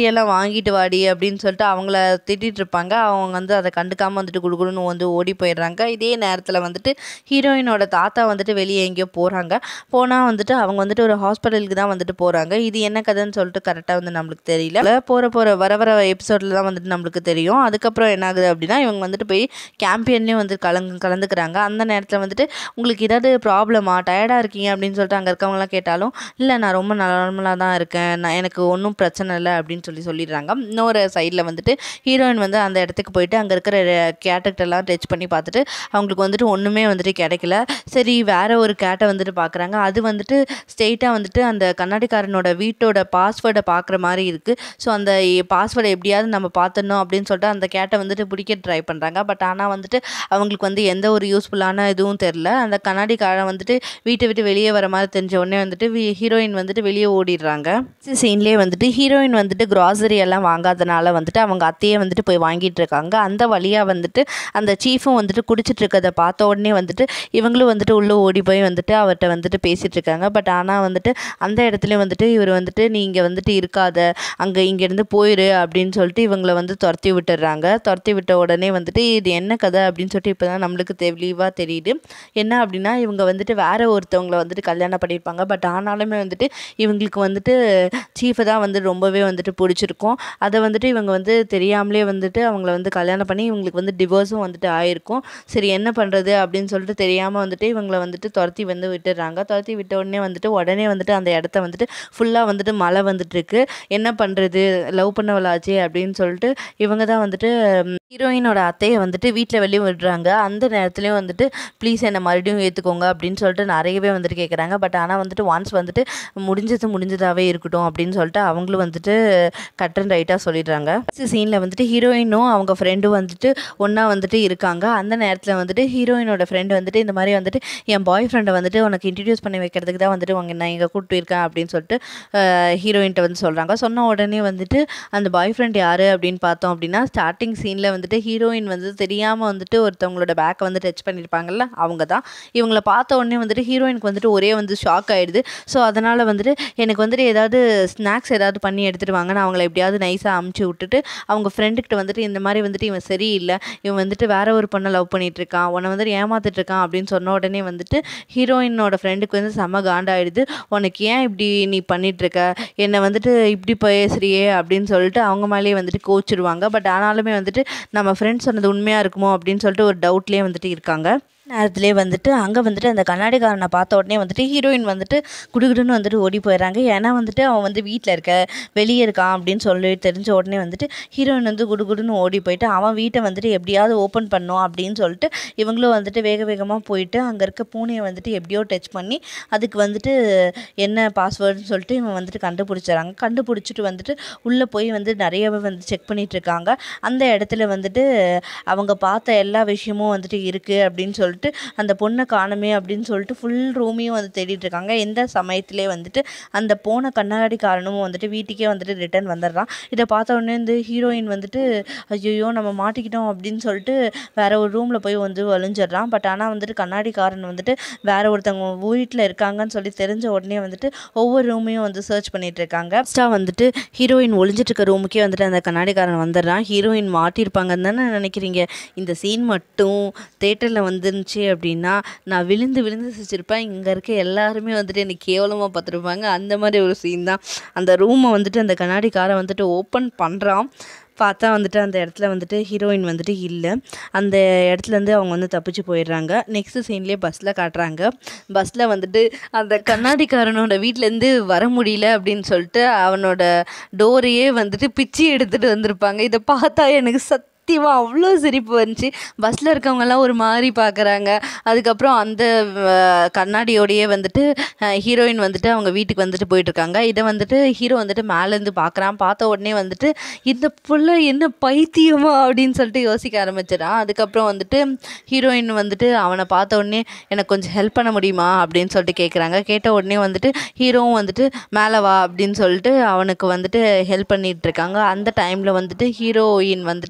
வாங்கிட்டு வாடி அப்படின்னு சொல்லிட்டு அவங்கள திட்டிகிட்டு இருப்பாங்க. அவங்க வந்து அதை கண்டுக்காமல் வந்துட்டு குடுகுடுன்னு வந்து ஓடி போயிடுறாங்க. இதே நேரத்தில் வந்துட்டு ஹீரோயினோட தாத்தா வந்துட்டு வெளியே எங்கேயோ போகிறாங்க. போனால் வந்துட்டு அவங்க வந்துட்டு ஒரு ஹாஸ்பிட்டலுக்கு தான் வந்துட்டு போகிறாங்க. இது என்ன கதைன்னு சொல்லிட்டு கரெக்டாக வந்து நம்மளுக்கு தெரியல. போகிற வர எபிசோடில் தான் வந்துட்டு நம்மளுக்கு தெரியும். அதுக்கப்புறம் என்ன ஆகுது அப்படின்னா இவங்க வந்துட்டு போய் கேம்பியன்லேயும் வந்து கலந்துக்கிறாங்க. அந்த நேரத்தில் வந்துட்டு உங்களுக்கு ஏதாவது ப்ராப்ளமா, டயர்டாக இருக்கீங்க அப்படின்னு சொல்லிட்டு அங்கே இருக்கவங்களாம் கேட்டாலும் இல்லை நான் ரொம்ப நார்மலாக தான் இருக்கேன், எனக்கு ஒன்றும் பிரச்சனை இல்லை அப்படின்னு சொல்லிடுறாங்க. இன்னொரு சைடில் வந்துட்டு ஹீரோயின் வந்து அந்த இடத்துக்கு போயிட்டு அங்கே இருக்கிற கேரக்டர்லாம் டச் பண்ணி பார்த்துட்டு அவங்களுக்கு வந்துட்டு ஒன்றுமே வந்துட்டு கிடைக்கல. சரி வேற ஒரு கேட்டை வந்துட்டு பார்க்குறாங்க. அது வந்துட்டு ஸ்ட்ரெயிட்டாக வந்துட்டு அந்த கண்ணாடிக்காரனோட வீட்டோட பாஸ்வேர்டை பார்க்குற மாதிரி இருக்குது. ஸோ அந்த பாஸ்வேர்டை எப்படியாவது நம்ம பார்த்துடணும் அப்படின்னு சொல்லிட்டு அந்த கேட்டை வந்துட்டு பிடிக்க ட்ரை பண்ணுறாங்க. பட் ஆனால் வந்துட்டு அவங்களுக்கு வந்து எந்த ஒரு யூஸ்ஃபுல்லான இதுவும் தெரில. அந்த கண்ணாடிக்காரன் வந்துட்டு வீட்டை விட்டு வெளியே வர மாதிரி தெரிஞ்ச உடனே வந்துட்டு ஹீரோயின் வந்துட்டு வெளியே ஓடிடுறாங்க. சீன்லேயே வந்துட்டு ஹீரோயின் வந்துட்டு கிராசரி எல்லாம் வாங்காதனால வந்துட்டு அவங்க அத்தையே வந்துட்டு போய் வாங்கிட்டு இருக்காங்க. அந்த வழியாக வந்துட்டு அந்த சீஃபும் வந்துட்டு குடிச்சிட்டு இருக்கிறத பார்த்த உடனே வந்துட்டு இவங்களும் வந்துட்டு உள்ளே ஓடி போய் வந்துட்டு அவர்கிட்ட வந்துட்டு பேசிகிட்டு இருக்காங்க. பட் ஆனால் வந்துட்டு அந்த இடத்துலையும் வந்துட்டு இவர் வந்துட்டு நீங்கள் வந்துட்டு இருக்காத, இங்கேருந்து போயிரு அப்படின்னு சொல்லிட்டு இவங்களை வந்து துரத்தி விட்டுடுறாங்க. துரத்தி விட்ட உடனே வந்துட்டு இது என்ன கதை அப்படின்னு சொல்லிட்டு இப்போ தான் நம்மளுக்கு தெளிவாக தெரியுது. என்ன அப்படின்னா இவங்க வந்துட்டு வேற ஒருத்தவங்களை வந்துட்டு கல்யாணம் பண்ணியிருப்பாங்க. பட் ஆனாலுமே வந்துட்டு இவங்களுக்கு வந்துட்டு சீஃபை தான் வந்து ரொம்பவே வந்துட்டு பிடிச்சிருக்கும். அதை வந்துட்டு இவங்க வந்து தெரியாமலே வந்துட்டு அவங்கள வந்து கல்யாணம் பண்ணி இவங்களுக்கு வந்து டிவோர்ஸும் வந்துட்டு ஆயிருக்கும். சரி என்ன பண்ணுறது அப்படின்னு சொல்லிட்டு தெரியாமல் வந்துட்டு இவங்களை வந்துட்டு துரத்தி வந்து விட்டுடுறாங்க. துரத்தி விட்ட உடனே வந்துட்டு அந்த இடத்த வந்துட்டு ஃபுல்லாக வந்துட்டு மழை வந்துட்டுருக்கு. என்ன பண்ணுறது, லவ் பண்ணவளாச்சே அப்படின்னு சொல்லிட்டு இவங்க தான் வந்துட்டு ஹீரோயினோட அத்தையை வந்துட்டு வீட்டில் வெளியே விடுறாங்க. அந்த நேரத்துலையும் வந்துட்டு ப்ளீஸ் என்னை மறுபடியும் ஏற்றுக்கோங்க அப்படின்னு சொல்லிட்டு நிறையவே வந்துட்டு கேட்குறாங்க. பட் ஆனால் வந்துட்டு ஒன்ஸ் வந்துட்டு முடிஞ்சதாகவே இருக்கட்டும் அப்படின்னு சொல்லிட்டு அவங்களும் வந்துட்டு கட் அண்ட் ரைட்டாக சொல்லிடுறாங்க. சீனில் வந்துட்டு ஹீரோயினும் அவங்க ஃப்ரெண்டும் வந்துட்டு ஒன்றா வந்துட்டு இருக்காங்க. அந்த நேரத்தில் வந்துட்டு ஹீரோயினோட ஃப்ரெண்டு வந்துட்டு இந்த மாதிரி வந்துட்டு என் பாய் ஃப்ரெண்டை வந்துட்டு உனக்கு இன்ட்ரடியூஸ் பண்ணி வைக்கிறதுக்கு தான் வந்துட்டு நான் இங்கே கூப்பிட்டு இருக்கேன் அப்படின்னு சொல்லிட்டு ஹீரோயின்ட்ட வந்து சொல்கிறாங்க. சொன்ன உடனே வந்துட்டு அந்த பாய் ஃப்ரெண்ட் யார் அப்படின்னு பார்த்தோம் அப்படின்னா ஸ்டார்டிங் சீனில் வந்துட்டு ஹீரோயின் வந்து தெரியாமல் வந்துட்டு ஒருத்தவங்களோட பேக்கை வந்து டச் பண்ணியிருப்பாங்கல்ல, அவங்க தான். இவங்களை பார்த்த உடனே வந்துட்டு ஹீரோயினுக்கு வந்துட்டு ஒரே வந்து ஷாக் ஆகிடுது. ஸோ அதனால் வந்துட்டு எனக்கு வந்துட்டு ஏதாவது ஸ்நாக்ஸ் ஏதாவது பண்ணி எடுத்துகிட்டு வாங்க, நான் அவங்கள எப்படியாவது நைஸாக அமுச்சு விட்டுட்டு அவங்க ஃப்ரெண்டுக்கிட்ட வந்துட்டு இந்த மாதிரி வந்துட்டு இவன் சரியில்லை, இவன் வந்துட்டு வேற ஒரு பொண்ணை லவ் பண்ணிட்டு இருக்கான், உன்னை வந்துட்டு ஏமாத்திட்டு இருக்கான் அப்படின்னு சொன்ன உடனே வந்துட்டு ஹீரோயினோட ஃப்ரெண்டுக்கு வந்து செம்ம காண்டாயிடுது. உனக்கு ஏன் இப்படி நீ பண்ணிட்டு இருக்க, என்னை வந்துட்டு இப்படி பேசுறியே அப்படின்னு சொல்லிட்டு அவங்க மேலேயே வந்துட்டு கோச்சிடுவாங்க. பட் ஆனாலுமே வந்துட்டு நம்ம ஃப்ரெண்ட்ஸ் சொன்னது உண்மையாக இருக்குமோ அப்படின்னு சொல்லிட்டு ஒரு டவுட்லேயே வந்துட்டு இருக்காங்க. நேரத்துலேயே வந்துட்டு அங்கே வந்துட்டு அந்த கண்ணாடிக்காரனை பார்த்த உடனே வந்துட்டு ஹீரோயின் வந்துட்டு குடுகுடுன்னு வந்துட்டு ஓடி போயிடுறாங்க. ஏன்னா வந்துட்டு அவன் வந்து வீட்டில் வெளியே இருக்கான் அப்படின்னு சொல்லி தெரிஞ்ச உடனே வந்துட்டு ஹீரோயின் வந்து குடுகுடுன்னு ஓடி போயிட்டு அவன் வீட்டை வந்துட்டு எப்படியாவது ஓப்பன் பண்ணும் அப்படின்னு சொல்லிட்டு இவங்களும் வந்துட்டு வேகமாக போயிட்டு அங்கே இருக்க பூனையை வந்துட்டு எப்படியோ டச் பண்ணி அதுக்கு வந்துட்டு என்ன பாஸ்வேர்டுன்னு சொல்லிட்டு இவன் வந்துட்டு கண்டுபிடிச்சிடறாங்க. கண்டுபிடிச்சிட்டு வந்துட்டு உள்ளே போய் வந்து நிறையவே வந்து செக் பண்ணிட்டு இருக்காங்க. அந்த இடத்துல வந்துட்டு அவங்க பார்த்த எல்லா விஷயமும் வந்துட்டு இருக்குது அப்படின்னு சொல்லிட்டு அந்த பொண்ணை காணுமே அப்படின்னு சொல்லிட்டு ஃபுல் ரூமையும் வந்து தேடிட்டு இருக்காங்க. எந்த சமயத்திலே வந்துட்டு அந்த போன கண்ணாடிக்காரனும் வந்துட்டு வீட்டுக்கே வந்துட்டு ரிட்டர்ன் வந்துடுறான். இதை பார்த்த உடனே இந்த ஹீரோயின் வந்துட்டு ஐயோ நம்ம மாட்டிக்கிட்டோம் அப்படின்னு சொல்லிட்டு வேற ஒரு ரூமில் போய் வந்து ஒளிஞ்சிடுறான். பட் ஆனால் வந்துட்டு கண்ணாடிக்காரன் வந்துட்டு வேற ஒருத்தவங்க வீட்டில் இருக்காங்கன்னு சொல்லி தெரிஞ்ச உடனே வந்துட்டு ஒவ்வொரு ரூமையும் வந்து சர்ச் பண்ணிட்டு இருக்காங்க. ஃபஸ்ட்டாக வந்துட்டு ஹீரோயின் ஒளிஞ்சிட்டு இருக்க ரூமுக்கே வந்துட்டு அந்த கண்ணாடிக்காரன் வந்துடுறான். ஹீரோயின் மாட்டியிருப்பாங்கன்னு தானே நினைக்கிறீங்க, இந்த சீன் மட்டும் தேட்டரில் வந்துருந்துச்சு அப்படின்னா நான் விழுந்து சிரிச்சிருப்பேன். இங்கே இருக்க எல்லாருமே வந்துட்டு எனக்கு கேவலமாக பார்த்துருப்பாங்க. அந்த மாதிரி ஒரு சீன் தான். அந்த ரூமை வந்துட்டு அந்த கண்ணாடிக்காரன் வந்துட்டு ஓப்பன் பண்ணுறான். பார்த்தா வந்துட்டு அந்த இடத்துல வந்துட்டு ஹீரோயின் வந்துட்டு இல்லை. அந்த இடத்துலேருந்து அவங்க வந்து தப்பிச்சு போயிடுறாங்க. நெக்ஸ்ட் சீன்லேயே பஸ்ஸில் காட்டுறாங்க. பஸ்ஸில் வந்துட்டு அந்த கண்ணாடிக்காரனோட வீட்டிலேருந்து வர முடியல அப்படின்னு சொல்லிட்டு அவனோட டோரையே வந்துட்டு பிச்சு எடுத்துகிட்டு வந்திருப்பாங்க. இதை பார்த்தா எனக்கு அவ்வளோ சிரிப்பு வந்துச்சு. பஸ்ஸில் இருக்கவங்கெல்லாம் ஒரு மாதிரி பார்க்குறாங்க. அதுக்கப்புறம் அந்த கண்ணாடியோடையே வந்துட்டு ஹீரோயின் வந்துட்டு அவங்க வீட்டுக்கு வந்துட்டு போயிட்டுருக்காங்க. இதை வந்துட்டு ஹீரோ வந்துட்டு மேலேருந்து பார்க்குறான். பார்த்த உடனே வந்துட்டு இந்த புள்ள என்ன பைத்தியமா அப்படின்னு சொல்லிட்டு யோசிக்க ஆரம்பிச்சிடான். அதுக்கப்புறம் வந்துட்டு ஹீரோயின் வந்துட்டு அவனை பார்த்த உடனே எனக்கு கொஞ்சம் ஹெல்ப் பண்ண முடியுமா அப்படின்னு சொல்லிட்டு கேட்குறாங்க. கேட்ட உடனே வந்துட்டு ஹீரோவும் வந்துட்டு மேலே வா அப்படின்னு சொல்லிட்டு அவனுக்கு வந்துட்டு ஹெல்ப் பண்ணிகிட்டு இருக்காங்க. அந்த டைமில் வந்துட்டு ஹீரோயின் வந்துட்டு ஹீரோ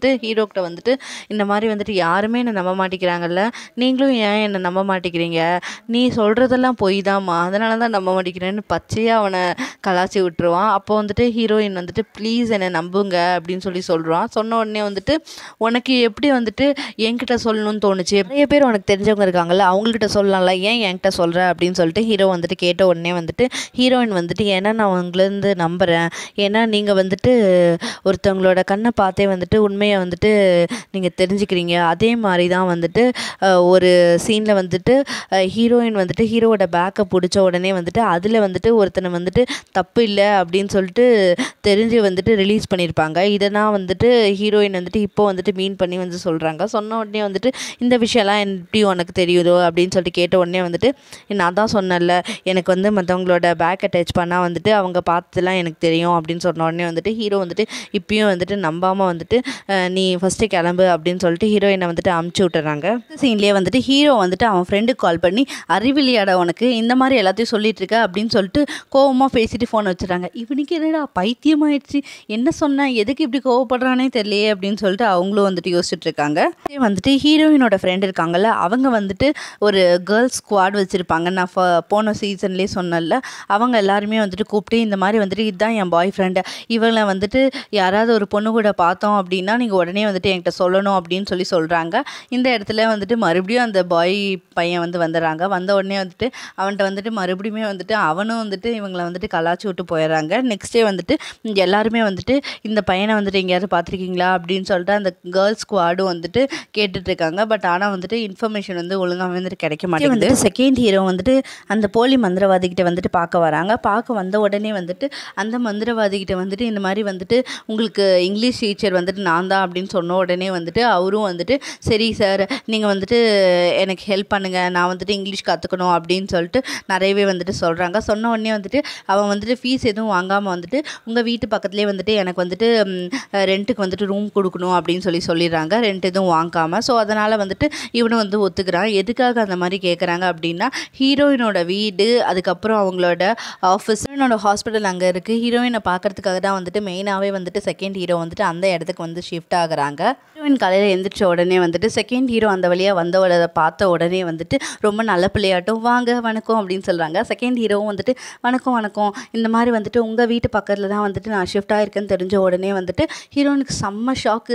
ஹீரோக்கிட்ட வந்துட்டு இந்த மாதிரி வந்துட்டு யாருமே என்னை நம்ப மாட்டேங்கிறாங்கல்ல, நீங்களும் ஏன் என்னை நம்ப மாட்டேங்கிறீங்க, நீ சொல்கிறதெல்லாம் பொய் தாம்மா, அதனால தான் நம்ப மாட்டேங்கிறேன்னு பச்சையாக அவனை கலாச்சி விட்டுருவான். அப்போ வந்துட்டு ஹீரோயின் வந்துட்டு ப்ளீஸ் என்னை நம்புங்க அப்படின்னு சொல்கிறான். சொன்ன உடனே வந்துட்டு உனக்கு எப்படி வந்துட்டு என்கிட்ட சொல்லணும்னு தோணுச்சு, நிறைய பேர் உனக்கு தெரிஞ்சவங்க இருக்காங்கல்ல அவங்கக்கிட்ட சொல்லலாம்ல, ஏன் என்கிட்ட சொல்கிற அப்படின்னு சொல்லிட்டு ஹீரோ வந்துட்டு கேட்ட உடனே வந்துட்டு ஹீரோயின் வந்துட்டு ஏன்னா நான் உங்களேருந்து நம்புகிறேன், ஏன்னா நீங்கள் வந்துட்டு ஒருத்தவங்களோட கண்ணை பார்த்தே வந்துட்டு உண்மையை வந்துட்டு நீங்கள் தெரிஞ்சுக்கிறீங்க. அதே மாதிரி தான் வந்துட்டு ஒரு சீனில் வந்துட்டு ஹீரோயின் வந்துட்டு ஹீரோவோட பேக்கை பிடிச்ச உடனே வந்துட்டு அதில் வந்துட்டு ஒருத்தனை வந்துட்டு தப்பு இல்லை அப்படின்னு சொல்லிட்டு தெரிஞ்சு வந்துட்டு ரிலீஸ் பண்ணியிருப்பாங்க. இதெல்லாம் வந்துட்டு ஹீரோயின் வந்துட்டு இப்போ வந்துட்டு மீன் பண்ணி வந்து சொல்கிறாங்க. சொன்ன உடனே வந்துட்டு இந்த விஷயம்லாம் எப்படி உனக்கு தெரியுதோ அப்படின்னு சொல்லிட்டு கேட்ட உடனே வந்துட்டு நான் தான் சொன்னேன்ல எனக்கு வந்து மற்றவங்களோட பேக்கை டச் பண்ணால் வந்துட்டு அவங்க பார்த்ததுலாம் எனக்கு தெரியும் அப்படின்னு சொன்ன உடனே வந்துட்டு ஹீரோ வந்துட்டு இப்பயும் வந்துட்டு நம்பாமல் வந்துட்டு நீ ஃபஸ்ட்டு கிளம்பு அப்படின்னு சொல்லிட்டு ஹீரோயினை வந்துட்டு அமுச்சு விட்டுறாங்க. சீன்லேயே வந்துட்டு ஹீரோ வந்துட்டு அவன் ஃப்ரெண்டுக்கு கால் பண்ணி அறிவிலியாட உனக்கு இந்த மாதிரி எல்லாத்தையும் சொல்லிட்டு இருக்க அப்படின்னு சொல்லிட்டு கோவமாக பேசிட்டு ஃபோனை வச்சுறாங்க. இவனுக்கு என்னடா பைத்தியமாயிடுச்சு, என்ன சொன்னேன் எதுக்கு இப்படி கோவப்படுறானே தெரியலையே அப்படின்னு சொல்லிட்டு அவங்களும் வந்துட்டு யோசிச்சுட்டு இருக்காங்க. வந்துட்டு ஹீரோயினோட ஃப்ரெண்ட் இருக்காங்கல்ல அவங்க வந்துட்டு ஒரு கேர்ள்ஸ் ஸ்குவாட் வச்சுருப்பாங்க. நான் போன சீசன்லேயே சொன்னேன்ல, அவங்க எல்லாருமே வந்துட்டு கூப்பிட்டு இந்த மாதிரி வந்துட்டு இதுதான் என் பாய் ஃப்ரெண்டு, இவங்களை வந்துட்டு யாராவது ஒரு பொண்ணு கூட பார்த்தோம் அப்படின்னா நீங்கள் உடனே வந்துட்டு என்கிட்ட சொல்லணும் அப்படின்னு சொல்கிறாங்க. இந்த இடத்துல வந்துட்டு மறுபடியும் அந்த பாய் பையன் வந்துடுறாங்க. வந்த உடனே வந்துட்டு அவன்கிட்ட வந்துட்டு மறுபடியுமே வந்துட்டு அவனும் வந்துட்டு இவங்களை வந்துட்டு கலாச்சி விட்டு போயிடுறாங்க. நெக்ஸ்ட் டே வந்துட்டு எல்லாருமே வந்துட்டு இந்த பையனை வந்துட்டு எங்கேயாவது பார்த்துருக்கீங்களா அப்படின்னு சொல்லிட்டு அந்த கேர்ள்ஸ் ஸ்குவாடும் வந்துட்டு கேட்டுட்ருக்காங்க. பட் ஆனால் வந்துட்டு இன்ஃபர்மேஷன் வந்து ஒழுங்காக வந்துட்டு கிடைக்க மாட்டேங்குது. செகண்ட் ஹீரோ வந்துட்டு அந்த போலி மந்திரவாதிகிட்ட வந்துட்டு பார்க்க வராங்க. பார்க்க வந்த உடனே வந்துட்டு அந்த மந்திரவாதிகிட்ட வந்துட்டு இந்த மாதிரி வந்துட்டு உங்களுக்கு இங்கிலீஷ் டீச்சர் வந்துட்டு நான் தான் அப்படின்னு சொன்ன உடனே வந்துட்டு அவரும் வந்துட்டு சரி சார் நீங்கள் வந்துட்டு எனக்கு ஹெல்ப் பண்ணுங்கள், நான் வந்துட்டு இங்கிலீஷ் கற்றுக்கணும் அப்படின்னு சொல்லிட்டு நிறையவே வந்துட்டு சொல்கிறாங்க. சொன்ன உடனே வந்துட்டு அவன் வந்துட்டு ஃபீஸ் எதுவும் வாங்காமல் வந்துட்டு உங்கள் வீட்டு பக்கத்துலேயே வந்துட்டு எனக்கு வந்துட்டு ரெண்ட்டுக்கு வந்துட்டு ரூம் கொடுக்கணும் அப்படின்னு சொல்லிடுறாங்க, ரெண்ட் எதுவும் வாங்காமல். ஸோ அதனால் வந்துட்டு இவனும் வந்து ஒத்துக்கிறான். எதுக்காக அந்த மாதிரி கேட்குறாங்க அப்படின்னா ஹீரோயினோட வீடு அதுக்கப்புறம் அவங்களோட ஆஃபீஸ் ஹீரோயினோட ஹாஸ்பிட்டல் அங்கே இருக்குது. ஹீரோயினை பார்க்கறதுக்காக தான் வந்துட்டு மெயினாகவே வந்துட்டு செகண்ட் ஹீரோ வந்துட்டு அந்த இடத்துக்கு வந்து ஷிஃப்ட் ஆகுறாங்க. ஹீரோயின் காலையில் எழுந்திரிச்ச உடனே வந்துட்டு செகண்ட் ஹீரோ அந்த வழியாக வந்தவளை பார்த்த உடனே வந்துட்டு ரொம்ப நல்ல பிள்ளையாட்டும் வாங்க வணக்கம் அப்படின்னு சொல்கிறாங்க. செகண்ட் ஹீரோவும் வந்துட்டு வணக்கம் வணக்கம், இந்த மாதிரி வந்துட்டு உங்கள் வீட்டு பக்கத்தில் தான் வந்துட்டு நான் ஷிஃப்ட் ஆகிருக்கேன்னு தெரிஞ்ச உடனே வந்துட்டு ஹீரோயினுக்கு செம்ம ஷாக்கு,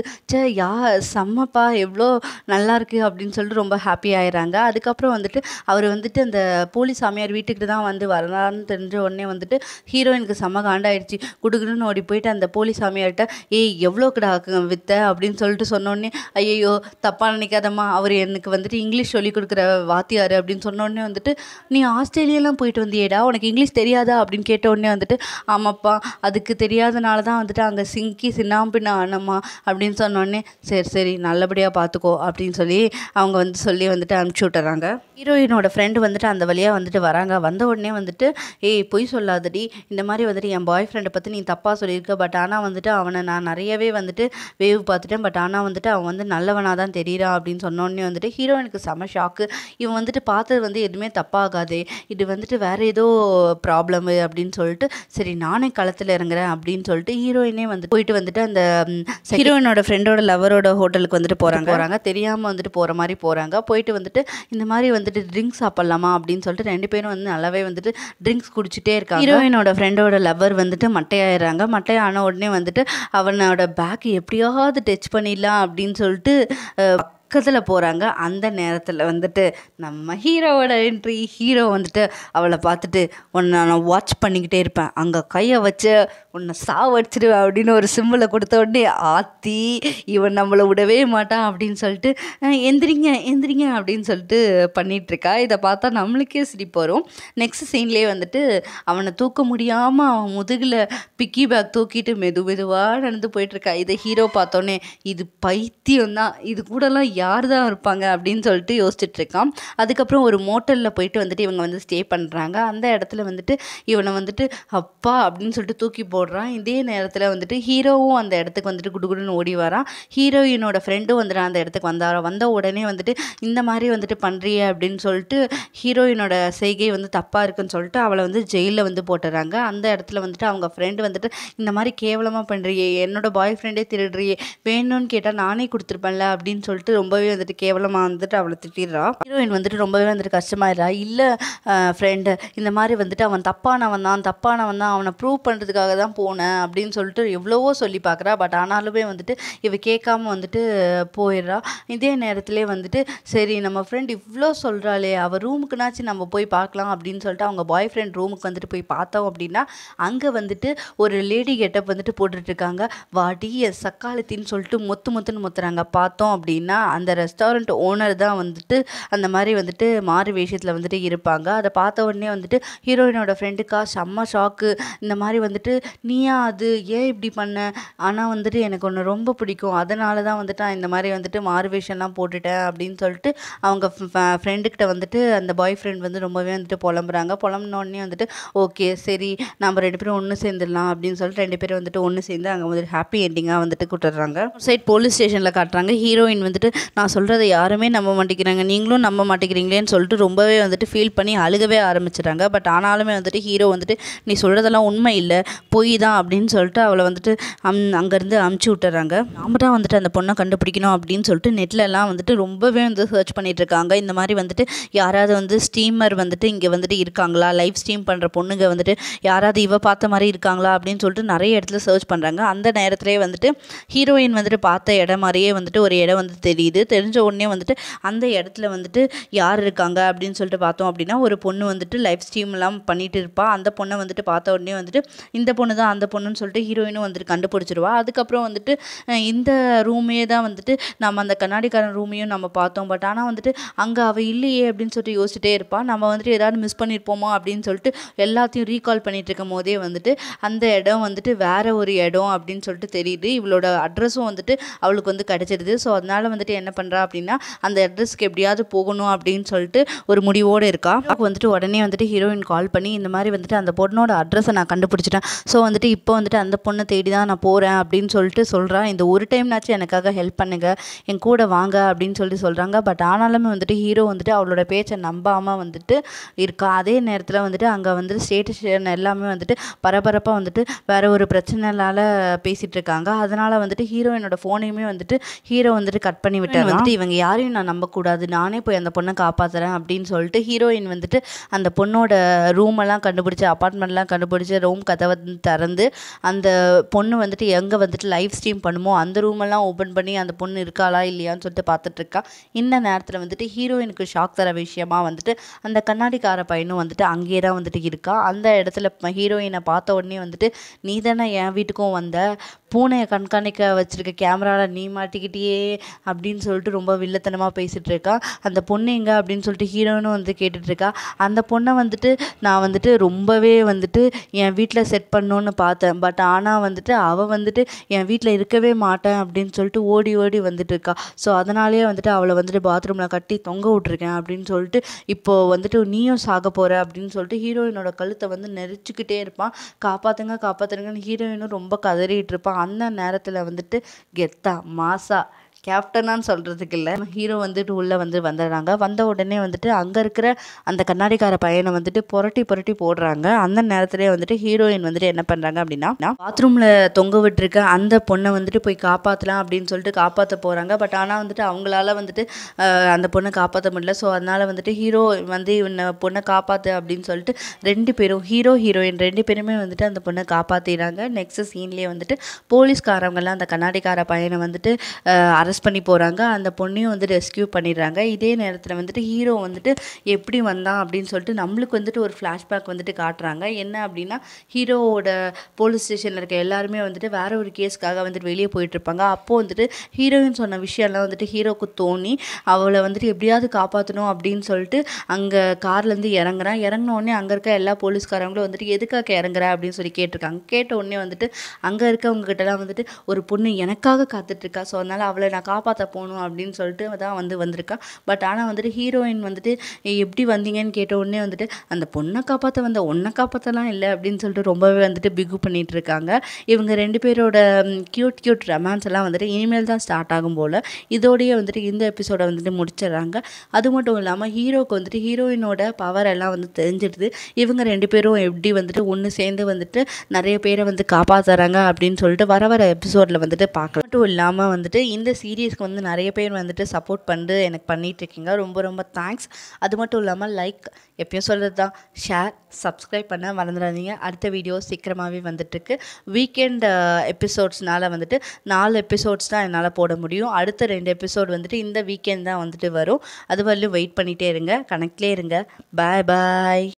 செம்மப்பா எவ்வளோ நல்லா இருக்குது அப்படின்னு சொல்லிட்டு ரொம்ப ஹாப்பி ஆயிடுறாங்க. அதுக்கப்புறம் வந்துட்டு அவர் வந்துட்டு அந்த போலீஸ் சாமியார் வீட்டுக்கு தான் வந்து வரலான்னு தெரிஞ்ச உடனே வந்துட்டு ஹீரோயினுக்கு செம்ம காண்டாயிடுச்சு. குடுக்குன்னு ஓடி போயிட்டு அந்த போலீஸ் சாமியார்கிட்ட எவ்வளோக்குடா வித்த அப்படின்னு சொல்லிட்டு சொன்னோடனே ஐயோ தப்பாக நினைக்காதம்மா, அவர் எனக்கு வந்துட்டு இங்கிலீஷ் சொல்லிக் கொடுக்குற வாத்தியார் அப்படின்னு சொன்னோடனே வந்துட்டு நீ ஆஸ்திரேலியாலாம் போயிட்டு வந்தியேடா உனக்கு இங்கிலீஷ் தெரியாதா அப்படின்னு கேட்ட உடனே வந்துட்டு ஆமாப்பா அதுக்கு தெரியாதனால தான் வந்துட்டு அங்கே சின்னாம்பின்ன ஆனம்மா அப்படின்னு சொன்னோடனே சரி நல்லபடியாக பார்த்துக்கோ அப்படின்னு அவங்க சொல்லி வந்துட்டு அனுப்பிச்சி விட்டுறாங்க. ஹீரோயினோட ஃப்ரெண்டு வந்துட்டு அந்த வழியாக வந்துட்டு வராங்க. வந்த உடனே வந்துட்டு பொய் சொல்லாதடி, இந்த மாதிரி வந்துட்டு என் பாய் ஃப்ரெண்டை பற்றி நீ தப்பாக சொல்லியிருக்க, பட் ஆனால் வந்துட்டு அவனை நான் நிறையவே வந்துட்டு வேவ் பார்த்துட்டேன், பட் ஆனால் வந்துட்டு அவன் வந்து நல்லவனாக தான் தெரியுறான் அப்படின்னு சொன்னோடனே வந்துட்டு ஹீரோயினுக்கு செம ஷாக்கு. இவன் வந்துட்டு பார்த்தது வந்து எதுவுமே தப்பாகாது, இது வந்துட்டு வேறு ஏதோ ப்ராப்ளமு அப்படின்னு சொல்லிட்டு சரி நானே களத்தில் இறங்குறேன் அப்படின்னு சொல்லிட்டு ஹீரோயினே வந்து போயிட்டு வந்துட்டு அந்த ஹீரோயினோட ஃப்ரெண்டோட லவரோட ஹோட்டலுக்கு வந்துட்டு போகிறாங்க. தெரியாமல் வந்துட்டு போகிற மாதிரி போகிறாங்க. போயிட்டு வந்துட்டு இந்த மாதிரி வந்துட்டு ட்ரிங்க்ஸ் சாப்பிட்லாமா அப்படின்னு சொல்லிட்டு ரெண்டு பேரும் வந்து நல்லாவே வந்துட்டு ட்ரிங்க்ஸ் குடிச்சிட்டே இருக்காங்க. ஹீரோயினோட ஃப்ரெண்டோட லவர் வந்துட்டு மட்டையாயிடுறாங்க. மட்டையான உடனே வந்துட்டு அவனோட பேக் எப்படியாவது டச் பண்ணிடலாம் அப்படின்னு சொல்லிட்டு பக்கத்தில் போகிறாங்க. அந்த நேரத்தில் வந்துட்டு நம்ம ஹீரோவோட என்ட்ரி. ஹீரோ வந்துட்டு அவளை பார்த்துட்டு உன்னை நான் வாட்ச் பண்ணிக்கிட்டே இருப்பேன், அங்கே கையை வச்சு உன்னை சாவடிச்சிடுவேன் அப்படின்னு ஒரு சிம்பிளை கொடுத்த உடனே ஆத்தி இவன் நம்மளை விடவே மாட்டான் அப்படின்னு சொல்லிட்டு எந்திரிங்க அப்படின்னு சொல்லிட்டு பண்ணிகிட்ருக்கா. இதை பார்த்தா நம்மளுக்கே சிரிப்பு வரும். நெக்ஸ்ட் சீன்லேயே வந்துட்டு அவனை தூக்க முடியாமல் அவன் முதுகில் பிக்கி பேக் தூக்கிட்டு மெதுவாக நடந்து போயிட்டுருக்கா. இதை ஹீரோ பார்த்தோன்னே இது பைத்தியம் தான், இது கூடலாம் யார் தான் இருப்பாங்க அப்படின்னு சொல்லிட்டு யோசிச்சுட்டு இருக்கான். அதுக்கப்புறம் ஒரு மோட்டலில் போயிட்டு வந்துட்டு இவங்க வந்து ஸ்டே பண்ணுறாங்க. அந்த இடத்துல வந்துட்டு இவனை வந்துட்டு அப்பா அப்படின்னு சொல்லிட்டு தூக்கி போடுறான். இதே நேரத்தில் வந்துட்டு ஹீரோவும் அந்த இடத்துக்கு வந்துட்டு குடுகுடுன்னு ஓடி வரான். ஹீரோயினோட ஃப்ரெண்டும் வந்துட்டு அந்த இடத்துக்கு வந்த உடனே வந்துட்டு இந்த மாதிரி வந்துட்டு பண்ணுறிய அப்படின்னு சொல்லிட்டு ஹீரோயினோட செய்கை வந்து தப்பாக இருக்குன்னு சொல்லிட்டு அவளை வந்து ஜெயிலில் வந்து போட்டுறாங்க. அந்த இடத்துல வந்துட்டு அவங்க ஃப்ரெண்டு வந்துட்டு இந்த மாதிரி கேவலமாக பண்ணுறியே, என்னோட பாய் ஃப்ரெண்டே திருடுறியே, வேணும்னு கேட்டால் நானே கொடுத்துருப்பேன்ல அப்படின்னு சொல்லிட்டு ரொம்பவே வந்துட்டு கேவலமாக வந்துட்டு அவளை திட்டிடுறா. ஹீரோயின் வந்துட்டு ரொம்பவே வந்துட்டு கஷ்டமாயிடுறா. இல்லை ஃப்ரெண்டு, இந்த மாதிரி வந்துட்டு அவன் தப்பானவன் தான், அவனை ப்ரூவ் பண்ணுறதுக்காக தான் போனேன் அப்படின்னு சொல்லிட்டு எவ்வளவோ சொல்லி பார்க்குறா. பட் ஆனாலுமே வந்துட்டு இவ கேட்காம வந்துட்டு போயிடுறா. இதே நேரத்திலே வந்துட்டு சரி நம்ம ஃப்ரெண்ட் இவ்வளோ சொல்கிறாளே, அவள் ரூமுக்குனாச்சும் நம்ம போய் பார்க்கலாம் அப்படின்னு சொல்லிட்டு அவங்க பாய் ஃப்ரெண்ட் ரூமுக்கு வந்துட்டு போய் பார்த்தோம் அப்படின்னா அங்கே வந்துட்டு ஒரு லேடி கெட்டப் வந்துட்டு போட்டுட்ருக்காங்க. வாடி சக்காலத்தின்னு சொல்லிட்டு மொத்துன்னு மொத்துறாங்க. பார்த்தோம் அப்படின்னா அந்த ரெஸ்டாரண்ட் ஓனர் தான் வந்துட்டு அந்த மாதிரி வந்துட்டு மாறு வேஷத்தில் வந்துட்டு இருப்பாங்க. அதை பார்த்த உடனே வந்துட்டு ஹீரோயினோட ஃப்ரெண்டுக்கா செம்ம ஷாக்கு. இந்த மாதிரி வந்துட்டு நீயா அது, ஏன் இப்படி பண்ண, ஆனால் வந்துட்டு எனக்கு ஒன்று ரொம்ப பிடிக்கும், அதனால தான் வந்துட்டு நான் இந்த மாதிரி வந்துட்டு மாறு வேஷம்லாம் போட்டுட்டேன் அப்படின்னு சொல்லிட்டு அவங்க ஃப்ரெண்டுக்கிட்ட வந்துட்டு அந்த பாய் ஃப்ரெண்ட் வந்து ரொம்பவே வந்துட்டு புலம்புனோடனே வந்துட்டு ஓகே சரி நம்ம 2 பேரும் ஒன்று சேர்ந்துடலாம் அப்படின்னு சொல்லிட்டு 2 பேரும் வந்துட்டு ஒன்று சேர்ந்து அங்கே வந்துட்டு ஹாப்பி எண்டிங்காக வந்துட்டு கூட்டுறாங்க. சைட் போலீஸ் ஸ்டேஷனில் காட்டுறாங்க. ஹீரோயின் வந்துட்டு நான் சொல்கிறத யாருமே நம்ப மாட்டேங்கிறாங்க, நீங்களும் நம்ப மாட்டேங்கிறீங்களேன்னு சொல்லிட்டு ரொம்பவே வந்துட்டு ஃபீல் பண்ணி அழுகவே ஆரம்பிச்சிடுறாங்க. பட் ஆனாலுமே வந்துட்டு ஹீரோ வந்துட்டு நீ சொல்கிறதெல்லாம் உண்மை இல்லை, பொய் தான் அப்படின்னு சொல்லிட்டு அவளை வந்துட்டு அங்கேருந்து அமுச்சு விட்டுறாங்க. நாம தான் வந்துட்டு அந்த பொண்ணை கண்டுபிடிக்கணும் அப்படின்னு சொல்லிட்டு நெட்லலாம் வந்துட்டு ரொம்பவே வந்து சர்ச் பண்ணிட்டு இருக்காங்க. இந்த மாதிரி வந்துட்டு யாராவது வந்து ஸ்டீமர் வந்துட்டு இங்கே வந்துட்டு இருக்காங்களா, லைவ் ஸ்ட்ரீம் பண்ணுற பொண்ணுங்க வந்துட்டு யாராவது இவ பார்த்த மாதிரி இருக்காங்களா அப்படின்னு சொல்லிட்டு நிறைய இடத்துல சர்ச் பண்ணுறாங்க. அந்த நேரத்திலே வந்துட்டு ஹீரோயின் வந்துட்டு பார்த்த இடம் மாதிரியே வந்துட்டு ஒரு இடம் வந்து தெரியுது. தெரிஞ்ச உடனே வந்துட்டு அந்த இடத்துல வந்துட்டு யார் இருக்காங்க அப்படின்னு சொல்லிட்டு பார்த்தோம் அப்படின்னா ஒரு பொண்ணு வந்துட்டு லைவ் ஸ்ட்ரீம்லாம் பண்ணிட்டு இருப்பா. அந்த பொண்ணை வந்துட்டு பார்த்த உடனே வந்துட்டு இந்த பொண்ணு தான் அந்த பொண்ணுன்னு சொல்லிட்டு ஹீரோயினும் வந்துட்டு கண்டுபிடிச்சிருவா. அதுக்கப்புறம் வந்துட்டு இந்த ரூமே தான் வந்துட்டு நம்ம அந்த கண்ணாடிக்காரன் ரூமையும் நம்ம பார்த்தோம். பட் ஆனால் வந்துட்டு அங்கே அவள் இல்லையே அப்படின்னு சொல்லிட்டு யோசிச்சுட்டே இருப்பாள். நம்ம வந்துட்டு ஏதாவது மிஸ் பண்ணியிருப்போமோ அப்படின்னு சொல்லிட்டு எல்லாத்தையும் ரீகால் பண்ணிட்டு இருக்கும் போதே வந்துட்டு அந்த இடம் வந்துட்டு வேற ஒரு இடம் அப்படின்னு சொல்லிட்டு தெரியுது. இவளோட அட்ரஸும் வந்துட்டு அவளுக்கு வந்து கிடைச்சிடுது. ஸோ அதனால வந்துட்டு என்ன பண்ணுறா அப்படின்னா அந்த அட்ரஸ்க்கு எப்படியாவது போகணும் அப்படின்னு சொல்லிட்டு ஒரு முடிவோடு இருக்கா. வந்துட்டு உடனே வந்துட்டு ஹீரோயின் கால் பண்ணி இந்த மாதிரி வந்துட்டு அந்த பொண்ணோட அட்ரஸை நான் கண்டுபிடிச்சிட்டேன், ஸோ வந்துட்டு இப்போ வந்துட்டு அந்த பொண்ணை தேடி தான் நான் போகிறேன் அப்படின்னு சொல்லிட்டு சொல்கிறான். இந்த ஒரு டைம்னாச்சும் எனக்காக ஹெல்ப் பண்ணுங்க, என் கூட வாங்க அப்படின்னு சொல்லிட்டு சொல்கிறாங்க. பட் ஆனாலுமே வந்துட்டு ஹீரோ வந்துட்டு அவளோட பேச்சை நம்பாமல் வந்துட்டு இருக்கா. அதே நேரத்தில் வந்துட்டு அங்கே வந்துட்டு ஸ்டேஷன் எல்லாமே வந்துட்டு பரபரப்பாக வந்துட்டு வேற ஒரு பிரச்சனைனால பேசிகிட்டு இருக்காங்க. அதனால் வந்துட்டு ஹீரோயினோட ஃபோனையுமே வந்துட்டு ஹீரோ வந்துட்டு கட் பண்ணி விட்டார். வந்துட்டு இவங்க யாரையும் நான் நம்பக்கூடாது, நானே போய் அந்த பொண்ணை காப்பாற்றுறேன் அப்படின்னு சொல்லிட்டு ஹீரோயின் வந்துட்டு அந்த பொண்ணோட ரூமெல்லாம் கண்டுபிடிச்சி அப்பார்ட்மெண்ட்லாம் கண்டுபிடிச்சி ரூம் கதவை திறந்து அந்த பொண்ணு வந்துட்டு எங்கே வந்துட்டு லைவ் ஸ்ட்ரீம் பண்ணுமோ அந்த ரூமெல்லாம் ஓப்பன் பண்ணி அந்த பொண்ணு இருக்காளா இல்லையான்னு சொல்லிட்டு பார்த்துட்ருக்கா. இந்த நேரத்தில் வந்துட்டு ஹீரோயினுக்கு ஷாக் தர விஷயமா வந்துட்டு அந்த கண்ணாடிக்கார பையனும் வந்துட்டு அங்கேயே தான் வந்துட்டு இருக்கா. அந்த இடத்துல ஹீரோயினை பார்த்த உடனே வந்துட்டு நீ தானே என் வீட்டுக்கும் வந்த, பூனையை கண்காணிக்க வச்சிருக்க கேமராவில் நீ மாட்டிக்கிட்டியே அப்படின்னு சொல்லிட்டு ரொம்ப வில்லத்தனமாக பேசிகிட்டு இருக்கா. அந்த பொண்ணு எங்கே அப்படின்னு சொல்லிட்டு ஹீரோயினும் வந்து கேட்டுட்ருக்கா. அந்த பொண்ணை வந்துட்டு நான் வந்துட்டு ரொம்பவே வந்துட்டு என் வீட்டில் செட் பண்ணணுன்னு பார்த்தேன், பட் ஆனால் வந்துட்டு அவள் வந்துட்டு என் வீட்டில் இருக்கவே மாட்டேன் அப்படின்னு சொல்லிட்டு ஓடி வந்துட்டு இருக்கா. ஸோ அதனாலேயே வந்துட்டு அவளை வந்துட்டு பாத்ரூமில் கட்டி தொங்க விட்ருக்கேன் அப்படின்னு சொல்லிட்டு இப்போது வந்துட்டு நீயும் சாக போகிற அப்படின்னு சொல்லிட்டு ஹீரோயினோட கழுத்தை வந்து நெரிச்சுக்கிட்டே இருப்பான். காப்பாற்றுங்கன்னு ஹீரோயினும் ரொம்ப கதறிட்டு இருப்பான். அந்த நேரத்தில் வந்துட்டு கெத்தா மாசா கேப்டனான்னு சொல்கிறதுக்கு இல்லை, ஹீரோ வந்துட்டு உள்ளே வந்துடுறாங்க. வந்த உடனே வந்துட்டு அங்கே இருக்கிற அந்த கண்ணாடிக்கார பையனை வந்துட்டு புரட்டி போடுறாங்க. அந்த நேரத்திலே வந்துட்டு ஹீரோயின் வந்துட்டு என்ன பண்ணுறாங்க அப்படின்னா பாத்ரூமில் தொங்க விட்டுருக்க அந்த பொண்ணை வந்துட்டு போய் காப்பாற்றலாம் அப்படின்னு சொல்லிட்டு காப்பாற்ற போகிறாங்க. பட் ஆனால் வந்துட்டு அவங்களால வந்துட்டு அந்த பொண்ணை காப்பாற்ற முடியல. ஸோ அதனால் வந்துட்டு ஹீரோ வந்து இந்த பொண்ணை காப்பாற்று அப்படின்னு சொல்லிட்டு 2 பேரும் ஹீரோயின் 2 பேருமே வந்துட்டு அந்த பொண்ணை காப்பாற்றிடுறாங்க. நெக்ஸ்ட் சீன்லேயே வந்துட்டு போலீஸ்காரவங்கெல்லாம் அந்த கண்ணாடிக்கார பையனை வந்துட்டு அரெஸ்ட் பண்ணி போகிறாங்க. அந்த பொண்ணையும் வந்து ரெஸ்கியூ பண்ணிடுறாங்க. இதே நேரத்தில் வந்துட்டு ஹீரோ வந்துட்டு எப்படி வந்தான் அப்படின்னு சொல்லிட்டு நம்மளுக்கு வந்துட்டு ஒரு ஃப்ளாஷ்பேக் வந்துட்டு காட்டுறாங்க. என்ன அப்படின்னா ஹீரோவோட போலீஸ் ஸ்டேஷனில் இருக்க எல்லாருமே வந்துட்டு வேற ஒரு கேஸ்க்காக வந்துட்டு வெளியே போயிட்டுருப்பாங்க. அப்போது வந்துட்டு ஹீரோயின் சொன்ன விஷயம்லாம் வந்துட்டு ஹீரோக்கு தோணி அவளை வந்துட்டு எப்படியாவது காப்பாற்றணும் அப்படின்னு சொல்லிட்டு அங்கே கார்லேருந்து இறங்கினோடனே அங்கே இருக்க எல்லா போலீஸ்காரங்களும் வந்துட்டு எதுக்காக இறங்குற அப்படின்னு சொல்லி கேட்டிருக்காங்க. கேட்ட உடனே வந்துட்டு அங்கே இருக்கவங்க கிட்டலாம் வந்துட்டு ஒரு பொண்ணு எனக்காக காத்துட்ருக்கா, ஸோ அதனால் அவளை நான் காப்பாற்ற போகணும் அப்படின்னு சொல்லிட்டு தான் வந்திருக்கா. பட் ஆனால் வந்துட்டு ஹீரோயின் வந்துட்டு எப்படி வந்தீங்கன்னு கேட்ட உடனே வந்துட்டு அந்த பொண்ணை காப்பாற்ற வந்த உன்னை காப்பாற்றலாம் இல்லை அப்படின்னு சொல்லிட்டு ரொம்பவே வந்துட்டு பிகு பண்ணிட்டு இருக்காங்க. இவங்க 2 பேரோட கியூட் ரொமான்ஸ் எல்லாம் வந்துட்டு இனிமேல் தான் ஸ்டார்ட் ஆகும் போல். இதோடய வந்துட்டு இந்த எபிசோடை வந்துட்டு முடிச்சிடுறாங்க. அது மட்டும் இல்லாமல் ஹீரோக்கு வந்துட்டு ஹீரோயினோட பவர் எல்லாம் வந்து தெரிஞ்சிடுது. இவங்க 2 பேரும் எப்படி வந்துட்டு ஒன்று சேர்ந்து வந்துட்டு நிறைய பேரை வந்து காப்பாற்றுறாங்க அப்படின்னு சொல்லிட்டு வர எபிசோடில் வந்துட்டு பார்க்கலாம். மட்டும் இல்லாமல் வந்துட்டு இந்த சீரீஸ்க்கு வந்து நிறைய பேர் வந்துட்டு சப்போர்ட் பண்ணிட்டு எனக்கு பண்ணிகிட்ருக்கீங்க. ரொம்ப ரொம்ப தேங்க்ஸ். அது மட்டும் இல்லாமல் லைக் எப்பயும் சொல்கிறது தான், ஷேர், சப்ஸ்கிரைப் பண்ண மறந்துடாதீங்க. அடுத்த வீடியோ சீக்கிரமாகவே வந்துட்டுருக்கு. வீக்கெண்ட் எபிசோட்ஸ்னால் வந்துட்டு 4 எபிசோட்ஸ் தான் என்னால் போட முடியும். அடுத்த 2 எபிசோட் வந்துட்டு இந்த வீக்கெண்ட் தான் வந்துட்டு வரும். அது வரலையும் வெயிட் பண்ணிகிட்டே இருங்க, கனெக்ட்லேயே இருங்க. பாய் பாய்.